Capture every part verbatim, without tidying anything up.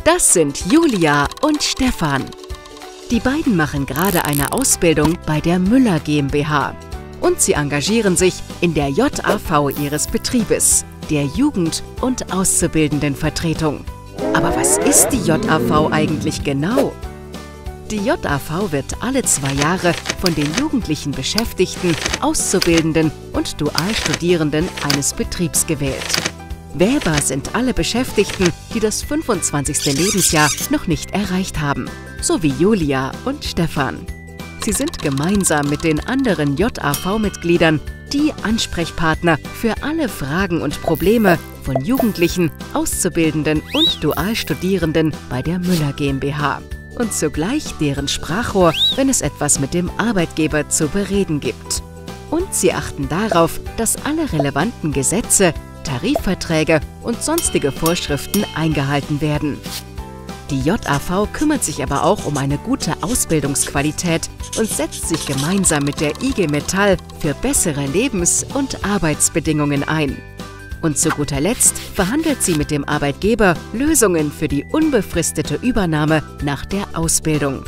Das sind Julia und Stefan. Die beiden machen gerade eine Ausbildung bei der Müller GmbH. Und sie engagieren sich in der J A V ihres Betriebes, der Jugend- und Auszubildendenvertretung. Aber was ist die J A V eigentlich genau? Die J A V wird alle zwei Jahre von den jugendlichen Beschäftigten, Auszubildenden und Dualstudierenden eines Betriebs gewählt. Wählbar sind alle Beschäftigten, die das fünfundzwanzigste Lebensjahr noch nicht erreicht haben, so wie Julia und Stefan. Sie sind gemeinsam mit den anderen J A V-Mitgliedern die Ansprechpartner für alle Fragen und Probleme von Jugendlichen, Auszubildenden und Dualstudierenden bei der Müller GmbH und zugleich deren Sprachrohr, wenn es etwas mit dem Arbeitgeber zu bereden gibt. Und sie achten darauf, dass alle relevanten Gesetze, Tarifverträge und sonstige Vorschriften eingehalten werden. Die J A V kümmert sich aber auch um eine gute Ausbildungsqualität und setzt sich gemeinsam mit der I G Metall für bessere Lebens- und Arbeitsbedingungen ein. Und zu guter Letzt verhandelt sie mit dem Arbeitgeber Lösungen für die unbefristete Übernahme nach der Ausbildung.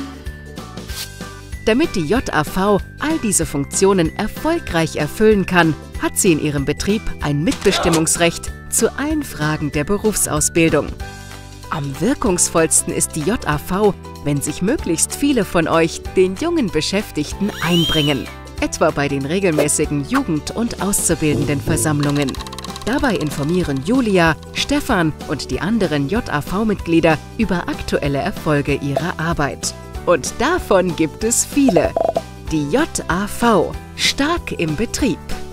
Damit die J A V all diese Funktionen erfolgreich erfüllen kann, hat sie in ihrem Betrieb ein Mitbestimmungsrecht zu allen Fragen der Berufsausbildung. Am wirkungsvollsten ist die J A V, wenn sich möglichst viele von euch den jungen Beschäftigten einbringen, etwa bei den regelmäßigen Jugend- und Auszubildendenversammlungen. Dabei informieren Julia, Stefan und die anderen J A V-Mitglieder über aktuelle Erfolge ihrer Arbeit. Und davon gibt es viele. Die J A V, stark im Betrieb.